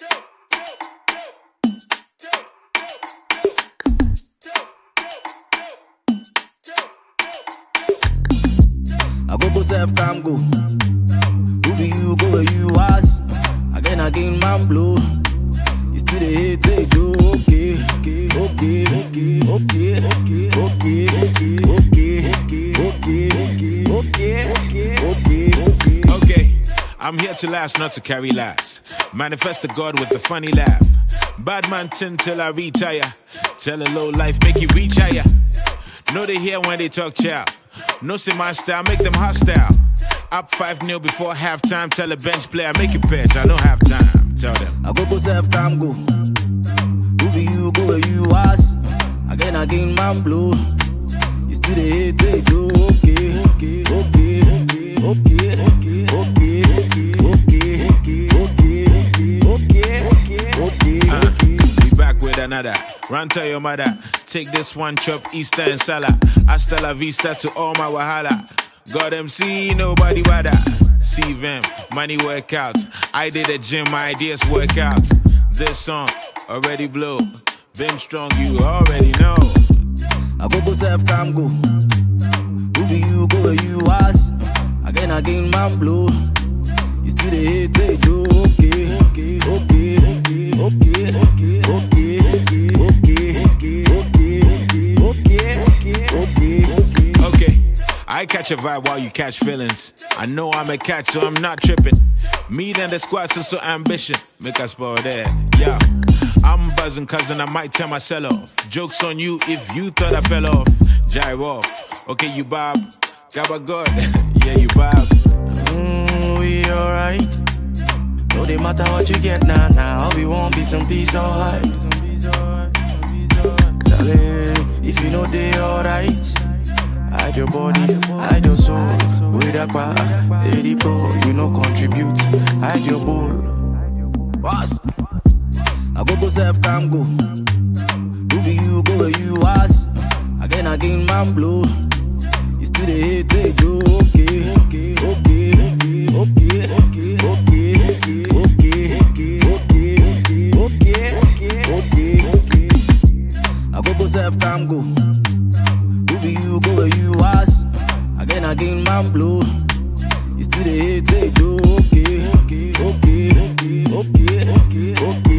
I go self come go. Who be you go where you was? Again, man blow. You still the hate they do. Okay. I'm here to last, not to carry last. Manifest the God with a funny laugh. Bad man tin till I retire. Tell a low life, make you reach higher. Know they hear when they talk chow. No see my style, make them hostile. Up 5-0 before halftime. Tell a bench player, make it pitch. I don't have time. Tell them. I go self come go. Who be you go where you was? Again, man blow. You still the hate they do. We back with another. Run tell your mother. Take this one, chop Easter and Salah. Hasta la vista to all my wahala. God MC, nobody bother. See them, money work out. I did a gym, my ideas work out. This song already blow. Vim strong, you already know. I go self come go. Who be you go where you was? Again, man blow. You still the hate they do. I catch a vibe while you catch feelings. I know I'm a catch, so I'm not tripping. Me and the squad, so ambition. Make us spoil there, yeah. I'm buzzing, cousin, I might tell myself off. Joke's on you if you thought I fell off. Jive off. Okay, you bob. Gabba God, yeah, you bob. We alright. No, they matter what you get now. All we want be some peace, alright. Darling, if you know they alright. Hide your body, hide your soul. With a bar, daily pro, you know contribute. Hide your bowl. Boss, I go self come go. Who be you go where you was? Again, man blow. You still the hate they do. I go self come go. Who be you go where you was? Again, man blow. You still the hate they do. Okay.